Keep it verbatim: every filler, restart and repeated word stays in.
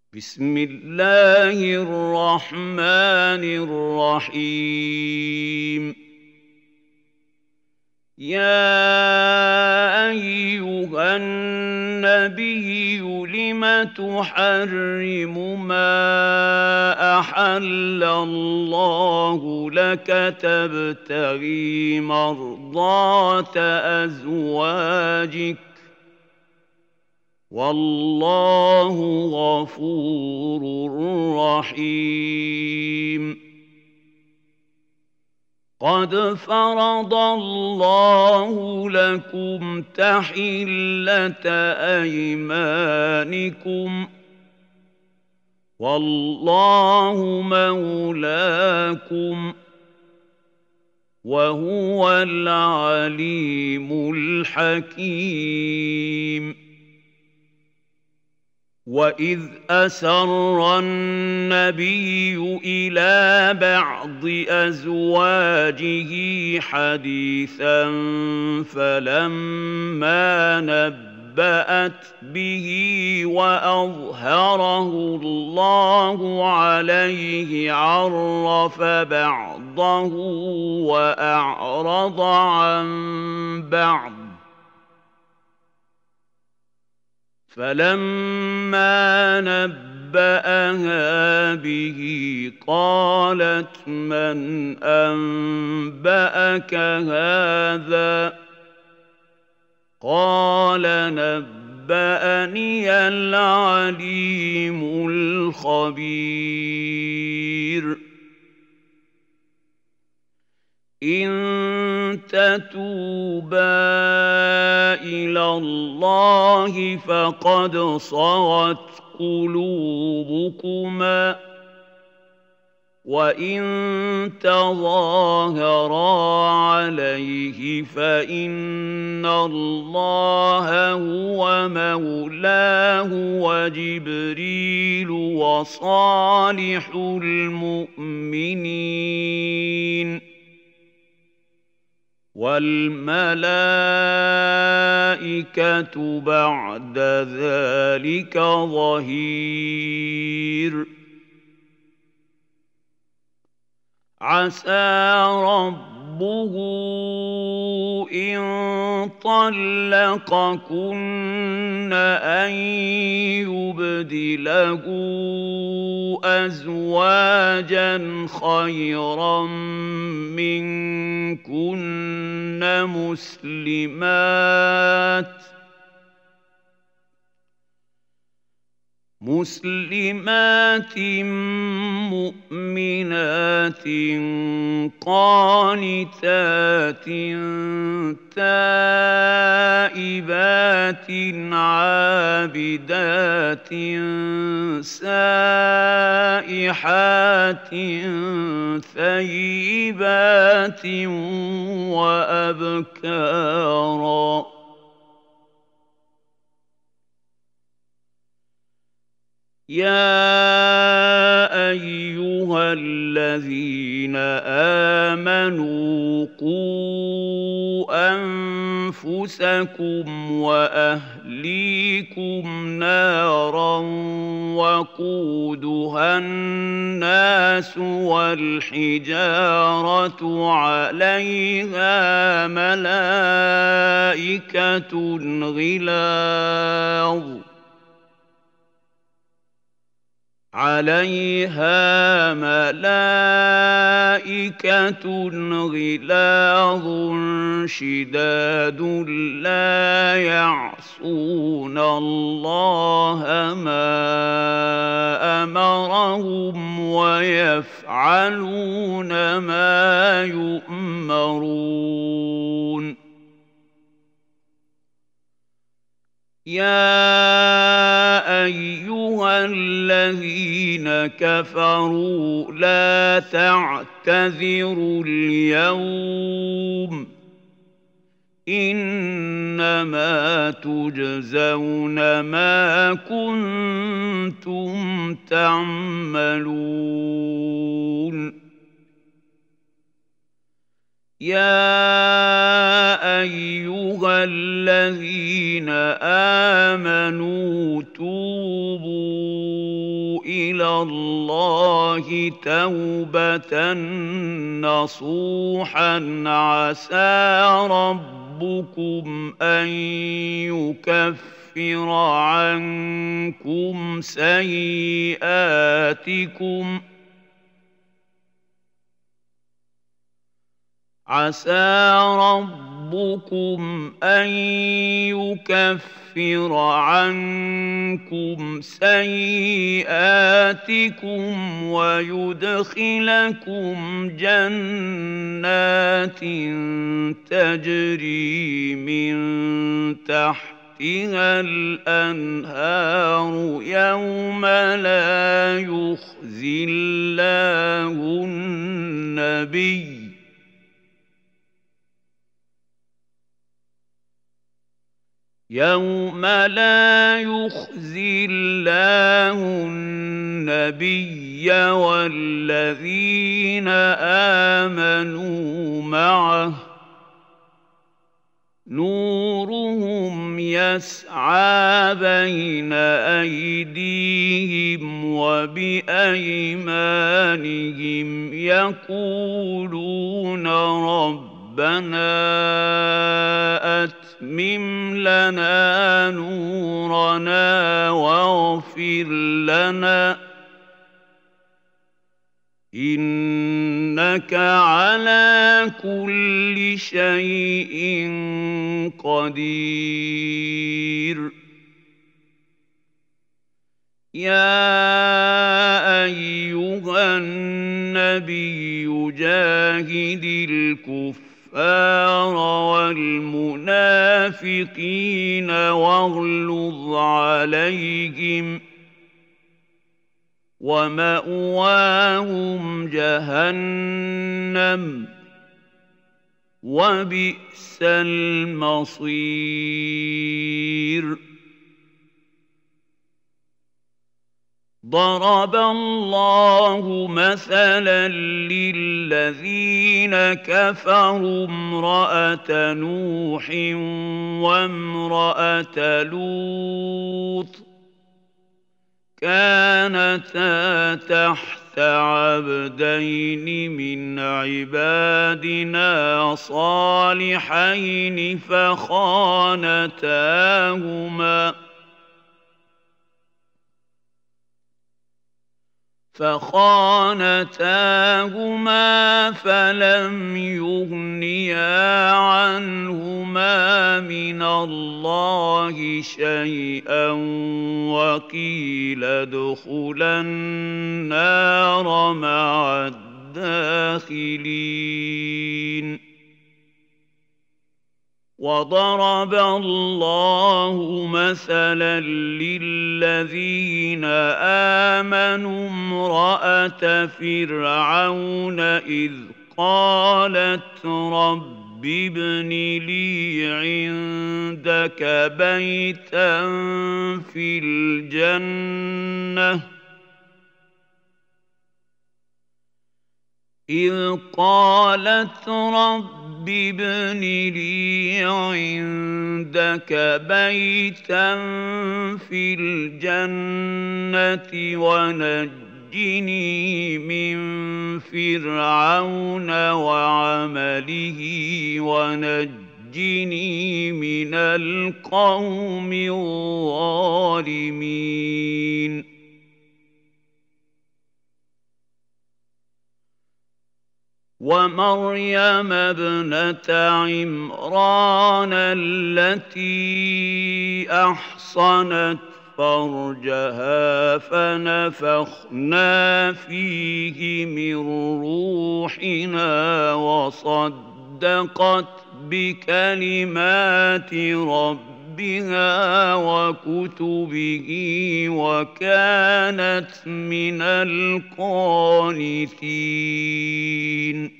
بسم الله الرحمن الرحيم. يا أيها النبي لم تحرم ما أحل الله لك تبتغي مرضات أزواجك والله غفور رحيم. قد فرض الله لكم تحلة أيمانكم والله مولاكم وهو العليم الحكيم. وَإِذْ أَسَرَّ النَّبِيُّ إِلَىٰ بَعْضِ أَزْوَاجِهِ حَدِيثًا فَلَمَّا نَبَّأَتْ بِهِ وَأَظْهَرَهُ اللَّهُ عَلَيْهِ عَرَّفَ بَعْضَهُ وَأَعْرَضَ عَن بَعْضٍ، فَلَمَّا نَبَّأَهَا بِهِ قَالَتْ مَنْ أَنبَأَكَ هَٰذَا ۖ قَالَ نَبَّأَنِيَ الْعَلِيمُ الْخَبِيرُ. إِن تَتُوبَا إِلَى اللَّهِ فَقَدْ صَغَتْ قُلُوبُكُمَا ۖ وَإِن تَظَاهَرَا عَلَيْهِ فَإِنَّ اللَّهَ هُوَ مَوْلَاهُ وَجِبْرِيلُ وَصَالِحُ الْمُؤْمِنِينَ وَالْمَلَائِكَةُ بَعْدَ ذَٰلِكَ ظَهِيرٌ. عَسَىٰ رَبُّهُ إِن طَلَّقَكُنَّ أَن يُبْدِلَهُ أَزْوَاجًا خَيْرًا مِّنكُنَّ مُسْلِمَاتٍ مسلمات مؤمنات قانتات تائبات عابدات سائحات ثيبات وأبكارا. يا أيها الذين آمنوا قوا أنفسكم وأهليكم نارا وقودها الناس والحجارة عليها ملائكة غلاظ عليها ملائكة غلاظ شداد لا يعصون الله ما أمرهم ويفعلون ما يؤمرون. يا أيها الذين كفروا لا تعتذروا اليوم إنما تجزون ما كنتم تعملون. يا أيها الذين آمنوا توبوا إلى الله توبة نصوحا عسى ربكم أن يكفر عنكم سيئاتكم عسى ربكم أن يكفر عنكم سيئاتكم ويدخلكم جنات تجري من تحتها الأنهار يوم لا يخزي الله النبي يوم لا يخزي الله النبي والذين آمنوا معه نورهم يسعى بين أيديهم وبأيمانهم يقولون ربنا أتمم لنا نورنا واغفر لنا إنك على كل شيء قدير يا أيها النبي جاهد الكفار والمنافقين واغلظ عليهم ومأواهم جهنم وبئس المصير ضرب الله مثلا للذين كفروا امرأة نوح وامرأة لوط كانتا تحت عبدين من عبادنا صالحين فخانتاهما فخانتاهما فلم يغنيا عنهما من الله شيئا وقيل ادخلا النار مع الداخلين وضرب الله مثلا للذين آمنوا امرأة فرعون إذ قالت رب ابن لي عندك بيتا في الجنة إذ قالت رب ابن لي عندك بيتا في الجنة ونجني من فرعون وعمله ونجني من القوم الظالمين ومريم ابنة عمران التي أحصنت فرجها فنفخنا فيه من روحنا وصدقت بكلمات ربها وكتبه وكانت من القانتين